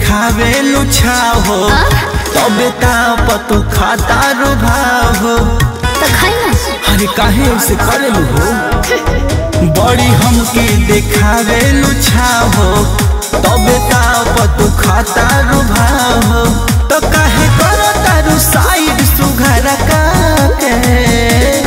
देखावे लुछाव हो तबे पतो खाता रुभाव हो। अरे काहे उसे करे हो बड़ी हमके देखावे लुछाव हो तबे पतो खाता रुभाव हो। तो काहे करो तारू साइड सुघर का के